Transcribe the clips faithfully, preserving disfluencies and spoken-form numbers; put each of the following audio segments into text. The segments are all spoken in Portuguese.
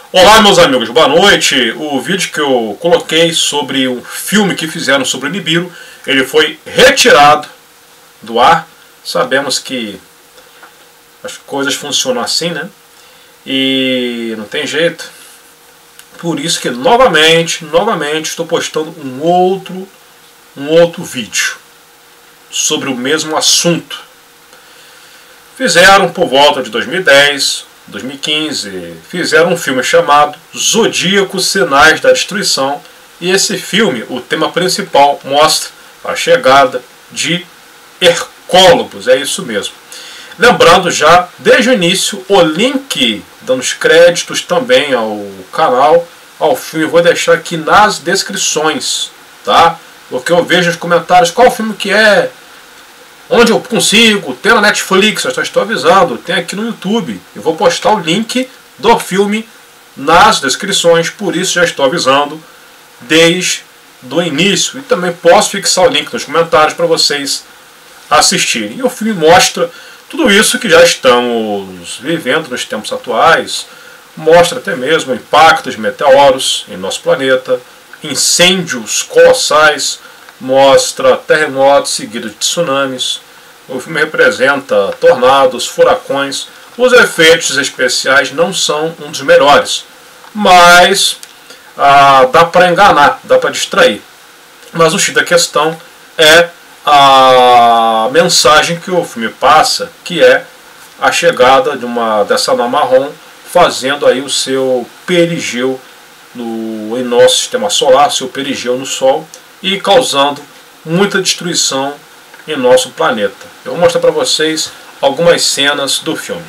Olá, meus amigos, boa noite. O vídeo que eu coloquei sobre o filme que fizeram sobre o Nibiru, ele foi retirado do ar. Sabemos que as coisas funcionam assim, né? E não tem jeito. Por isso que novamente, novamente estou postando um outro, um outro vídeo sobre o mesmo assunto. Fizeram por volta de dois mil e dez, dois mil e quinze, fizeram um filme chamado Zodíaco Sinais da Destruição, e esse filme, o tema principal, mostra a chegada de Hercólogos, é isso mesmo. Lembrando já, desde o início, o link, dando os créditos também ao canal, ao filme, eu vou deixar aqui nas descrições, tá? Porque eu vejo nos comentários qual filme que é, onde eu consigo, tem na Netflix, eu só estou avisando, tem aqui no YouTube. Eu vou postar o link do filme nas descrições, por isso já estou avisando desde o início. E também posso fixar o link nos comentários para vocês assistirem. E o filme mostra tudo isso que já estamos vivendo nos tempos atuais. Mostra até mesmo impactos de meteoros em nosso planeta, incêndios colossais, mostra terremotos seguidos de tsunamis. O filme representa tornados, furacões. Os efeitos especiais não são um dos melhores, mas ah, dá para enganar, dá para distrair. Mas o X da questão é a mensagem que o filme passa, que é a chegada de uma dessa anã marrom fazendo aí o seu perigeu no, em nosso sistema solar, seu perigeu no Sol, e causando muita destruição em nosso planeta. Eu vou mostrar para vocês algumas cenas do filme.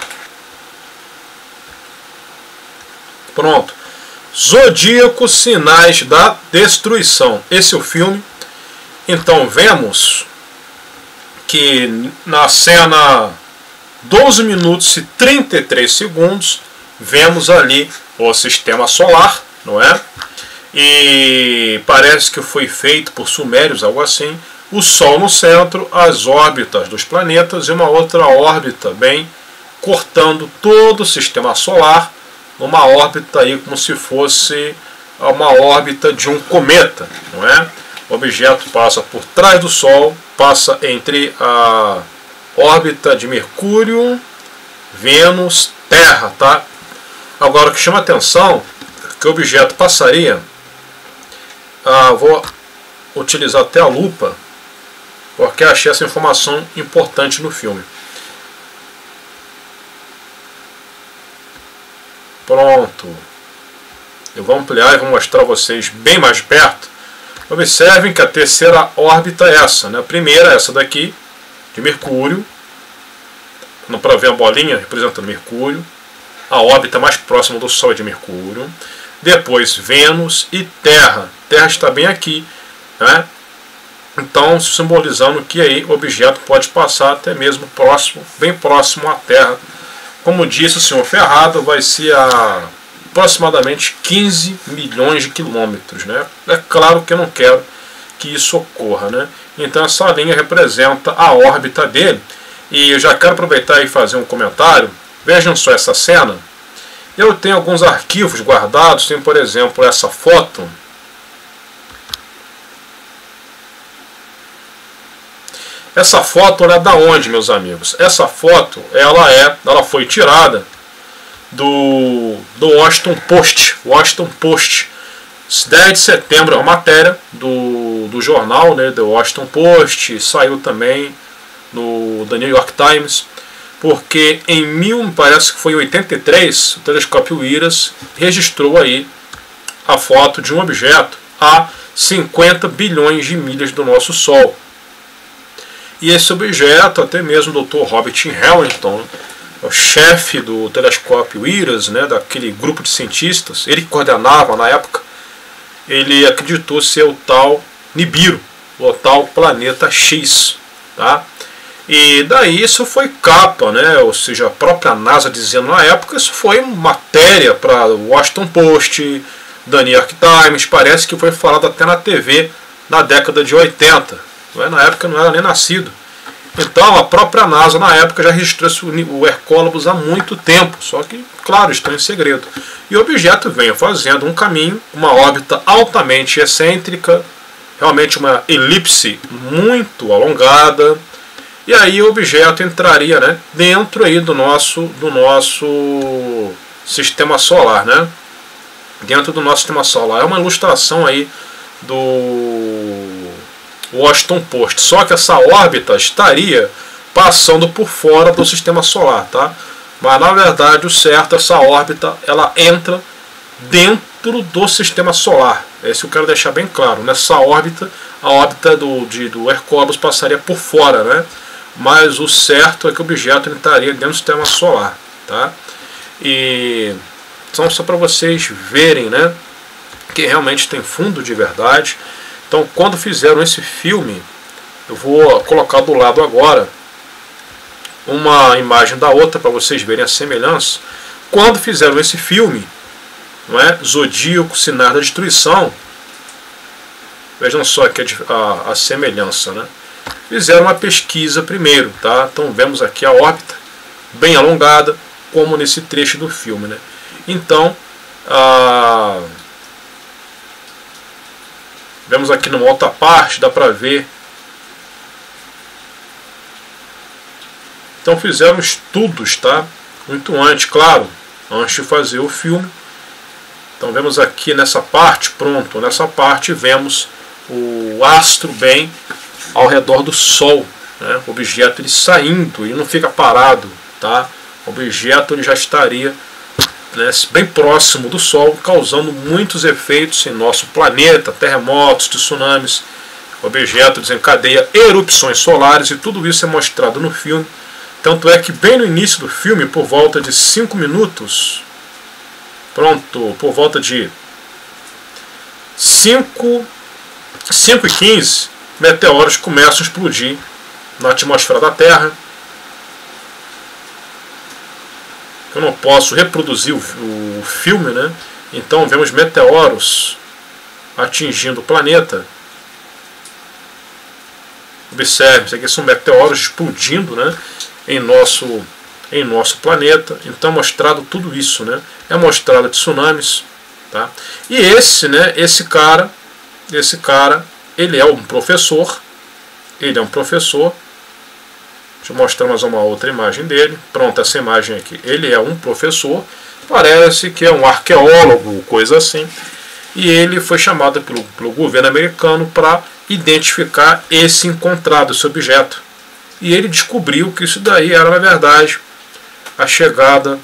Pronto. Zodíaco Sinais da Destruição. Esse é o filme. Então vemos que na cena doze minutos e trinta e três segundos vemos ali o sistema solar, não é? E parece que foi feito por sumérios, algo assim. O Sol no centro, as órbitas dos planetas e uma outra órbita bem cortando todo o sistema solar, numa órbita aí como se fosse uma órbita de um cometa, não é? O objeto passa por trás do Sol, passa entre a órbita de Mercúrio, Vênus, Terra, tá? Agora o que chama atenção é que o objeto passaria, ah, vou utilizar até a lupa, porque achei essa informação importante no filme. Pronto. Eu vou ampliar e vou mostrar a vocês bem mais perto. Observem que a terceira órbita é essa, né? A primeira é essa daqui, de Mercúrio. Não para ver a bolinha representando Mercúrio. A órbita mais próxima do Sol é de Mercúrio. Depois Vênus e Terra. Terra está bem aqui, né? Então simbolizando que aí o objeto pode passar até mesmo próximo, bem próximo à Terra. Como disse o senhor Ferrado, vai ser a aproximadamente quinze milhões de quilômetros, né? É claro que eu não quero que isso ocorra, né? Então essa linha representa a órbita dele. E eu já quero aproveitar e fazer um comentário. Vejam só essa cena. Eu tenho alguns arquivos guardados, tem por exemplo essa foto. Essa foto é da onde, meus amigos? Essa foto, ela é, ela foi tirada do, do Washington Post. Washington Post. dez de setembro é uma matéria do, do jornal, né, do Washington Post. Saiu também no The New York Times. Porque em mil, parece que foi em oitenta e três, o telescópio IRAS registrou aí a foto de um objeto a cinquenta bilhões de milhas do nosso Sol. E esse objeto, até mesmo o doutor Robert Hamilton, o chefe do telescópio IRAS, né, daquele grupo de cientistas, ele que coordenava na época, ele acreditou ser o tal Nibiru, o tal planeta X, tá? E daí isso foi capa, né? Ou seja, a própria NASA dizendo na época, isso foi matéria para o Washington Post, The New York Times, parece que foi falado até na T V na década de oitenta. Na época eu não era nem nascido. Então a própria NASA na época já registrou o Hercólabus há muito tempo, só que, claro, está em segredo. E o objeto vem fazendo um caminho, uma órbita altamente excêntrica, realmente uma elipse muito alongada, e aí o objeto entraria, né, dentro aí do nosso, do nosso sistema solar, né? Dentro do nosso sistema solar. É uma ilustração aí do Washington Post. Só que essa órbita estaria passando por fora do sistema solar, tá? Mas na verdade o certo, essa órbita ela entra dentro do sistema solar. Esse eu quero deixar bem claro. Nessa órbita, a órbita do, de, do Hercólabus passaria por fora, né? Mas o certo é que o objeto estaria dentro do sistema solar, tá? E são só para vocês verem, né, que realmente tem fundo de verdade. Então, quando fizeram esse filme, eu vou colocar do lado agora uma imagem da outra para vocês verem a semelhança. Quando fizeram esse filme, não é, Zodíaco, Sinais da Destruição, vejam só aqui a, a, a semelhança, né? Fizeram uma pesquisa primeiro, tá? Então vemos aqui a órbita bem alongada, como nesse trecho do filme, né? Então, ah, vemos aqui numa outra parte, dá para ver. Então fizeram estudos, tá? Muito antes, claro, antes de fazer o filme. Então vemos aqui nessa parte, pronto, nessa parte vemos o astro bem ao redor do Sol, né? O objeto ele saindo, ele não fica parado, tá? O objeto ele já estaria, né, bem próximo do Sol, causando muitos efeitos em nosso planeta, terremotos, tsunamis. O objeto desencadeia erupções solares e tudo isso é mostrado no filme. Tanto é que bem no início do filme, por volta de cinco minutos, pronto, por volta de cinco, cinco e quinze, meteoros começam a explodir na atmosfera da Terra. Eu não posso reproduzir o, o filme, né? Então vemos meteoros atingindo o planeta. Observe, isso aqui são meteoros explodindo, né, em nosso, em nosso planeta. Então é mostrado tudo isso, né? É mostrado tsunamis, tá? E esse, né, esse cara, esse cara, ele é um professor. Ele é um professor. Deixa eu mostrar mais uma outra imagem dele. Pronto, essa imagem aqui. Ele é um professor. Parece que é um arqueólogo, coisa assim. E ele foi chamado pelo, pelo governo americano para identificar esse encontrado, esse objeto. E ele descobriu que isso daí era, na verdade, a chegada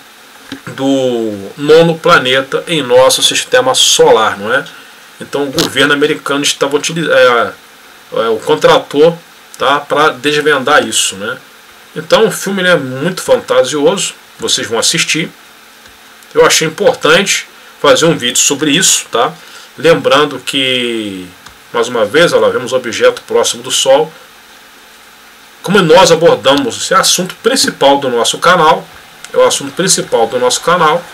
do nono planeta em nosso sistema solar, não é? Então o governo americano estava utilizando, é, é, o contratou, tá, para desvendar isso, né? Então o filme ele é muito fantasioso, vocês vão assistir. Eu achei importante fazer um vídeo sobre isso, tá? Lembrando que, mais uma vez, olha lá, vemos o objeto próximo do Sol. Como nós abordamos esse assunto principal do nosso canal, é o assunto principal do nosso canal,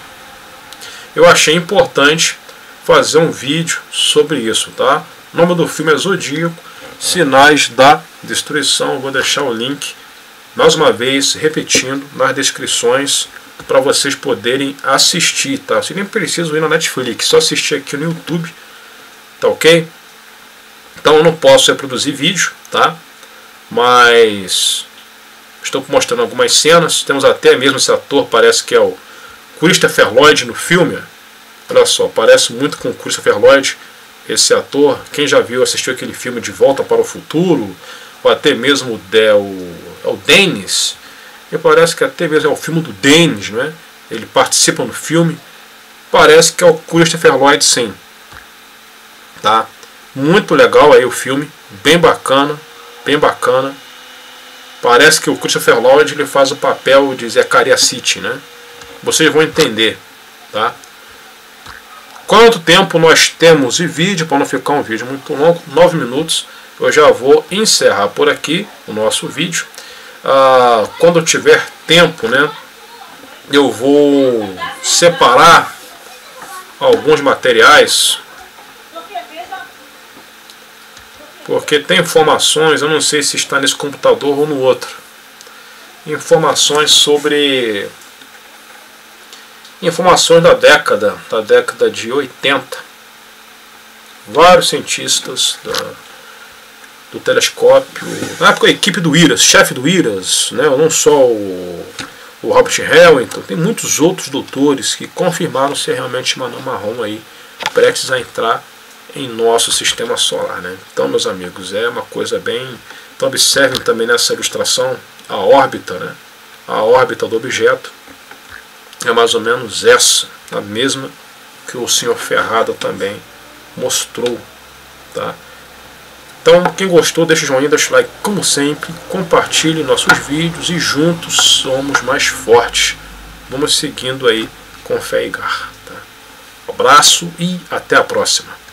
eu achei importante fazer um vídeo sobre isso, tá? O nome do filme é Zodíaco, Sinais da Destruição. Eu vou deixar o link, mais uma vez, repetindo, nas descrições, para vocês poderem assistir, tá? Você nem precisa ir na Netflix, só assistir aqui no YouTube, tá ok? Então eu não posso reproduzir vídeo, tá? Mas estou mostrando algumas cenas. Temos até mesmo esse ator, parece que é o Christopher Lloyd no filme. Olha só, parece muito com o Christopher Lloyd, esse ator. Quem já viu, assistiu aquele filme De Volta para o Futuro, ou até mesmo o, de, o, o Dennis, e parece que até mesmo é o filme do Dennis, né? Ele participa no filme. Parece que é o Christopher Lloyd, sim. Tá? Muito legal aí o filme, bem bacana, bem bacana. Parece que o Christopher Lloyd ele faz o papel de Zecharia Sitchin, né? Vocês vão entender, tá? Quanto tempo nós temos de vídeo, para não ficar um vídeo muito longo, nove minutos. Eu já vou encerrar por aqui o nosso vídeo. Ah, quando eu tiver tempo, né, eu vou separar alguns materiais. porque tem informações, eu não sei se está nesse computador ou no outro, informações sobre informações da década, da década de oitenta. Vários cientistas da, do telescópio, na época a equipe do IRAS, chefe do IRAS, né, não só o, o Robert Hamilton, tem muitos outros doutores que confirmaram ser realmente uma anã marrom aí, prestes a entrar em nosso sistema solar, né? Então, meus amigos, é uma coisa bem... Então observem também nessa ilustração a órbita, né? A órbita do objeto é mais ou menos essa, a mesma que o senhor Ferrada também mostrou, tá? Então, quem gostou, deixa o joinha, deixa o like, como sempre, compartilhe nossos vídeos e juntos somos mais fortes. Vamos seguindo aí com fé e garra, tá? Um abraço e até a próxima.